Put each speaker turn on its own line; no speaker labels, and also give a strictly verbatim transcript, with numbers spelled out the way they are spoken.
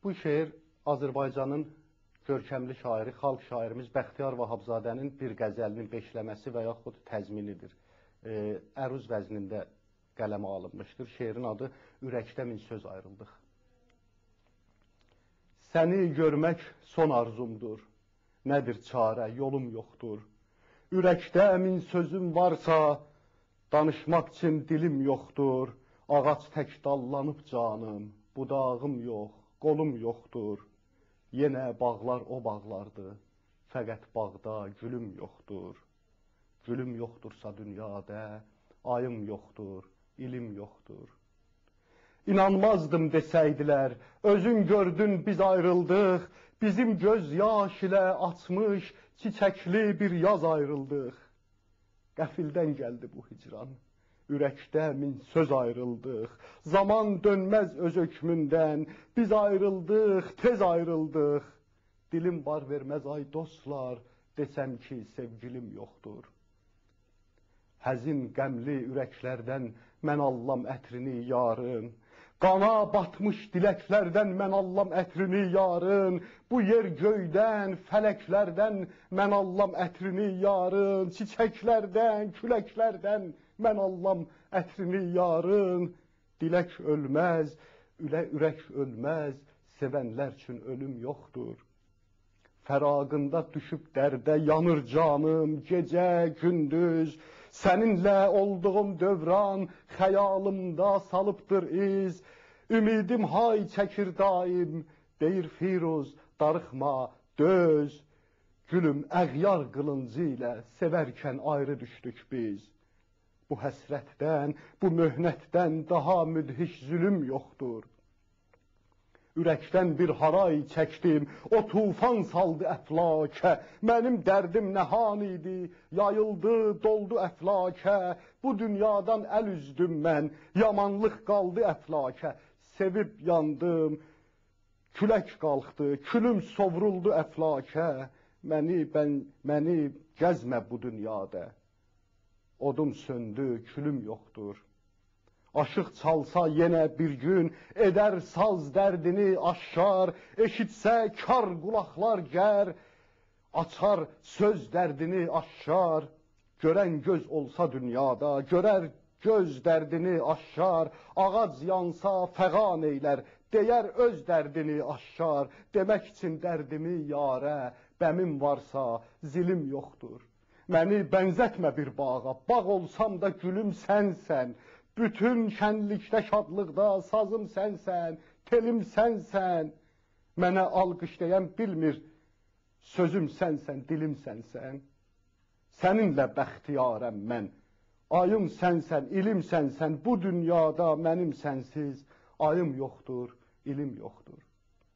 Bu şeir Azərbaycanın görkəmli şairi, xalq şairimiz Bəxtiyar Vahabzadənin bir qəzəlinin beşləməsi və yaxud təzminidir. E, əruz vəznində qələmə alınmışdır. Şeirin adı Ürəkdə min söz ayrıldıq. Səni görmək son arzumdur. Nədir çarə, yolum yoxdur. Ürəkdə min sözüm varsa, danışmaq üçün dilim yoxdur. Ağac tək dallanıb canım, budağım yox, qolum yoxdur. Yenə bağlar o bağlardır, fəqət bağda gülüm yoxdur. Gülüm yoxdursa dünyada, ayım yoxdur, ilim yoxdur. İnanmazdım desəydilər, özün gördün biz ayrıldıq, bizim göz yaş ilə açmış, çiçəkli bir yaz ayrıldıq. Qəfildən gəldi bu hicran, ürəkdə min söz ayrıldıq. Zaman dönməz öz hökmündən, biz ayrıldıq, tez ayrıldıq. Dilim bar verməz ay dostlar, desəm ki sevgilim yoxdur. Həzin qəmli ürəklərdən mən allam ətrini yarın. Qana batmış diləklərdən mən allam ətrini yarın. Bu yer göydən, fələklərdən mən allam ətrini yarın. Çiçəklərdən, küləklərdən mən allam ətrini yarın. Dilək ölməz, ülə ürək ölməz, sevənlər üçün ölüm yoxdur. Fəraqında düşüb dərdə yanır canım, gecə, gündüz. Səninlə olduğum dövran xəyalımda salıbdır iz. Ümidim hay çəkir daim, deyir Firuz, darıxma, döz. Gülüm əğyar qılıncı ilə sevərkən ayrı düşdük biz. Bu həsrətdən, bu möhnətdən daha müdhiş zülüm yoxdur. Ürəkdən bir haray çəkdim, o tufan saldı əflakə. Mənim dərdim nəhan idi, yayıldı, doldu əflakə. Bu dünyadan əl üzdüm mən, yamanlıq qaldı əflakə. Sevib yandım, külək qalxdı, külüm sovruldu əflakə. Məni, ben, məni gəzmə bu dünyada, odum söndü, külüm yoxdur. Aşıq çalsa yenə bir gün, edər saz dərdini aşkar, eşitsə kar qulaqlar gər, açar söz dərdini aşkar. Görən göz olsa dünyada, görər göz dərdini aşkar, ağac yansa fəğan eylər, deyər öz dərdini aşkar. Demək üçün dərdimi yarə, bəmim varsa zilim yoxdur. Məni bənzətmə bir bağa, bağ olsam da gülüm sənsən. Bütün şənlikdə, şadlıqda sazım sənsən, telim sənsən. Mənə alqış deyən bilmir, sözüm sənsən, dilim sənsən. Səninlə bəxtiyarəm mən, ayım sənsən, ilim sənsən. Bu dünyada mənim sənsiz ayım yoxdur, ilim yoxdur.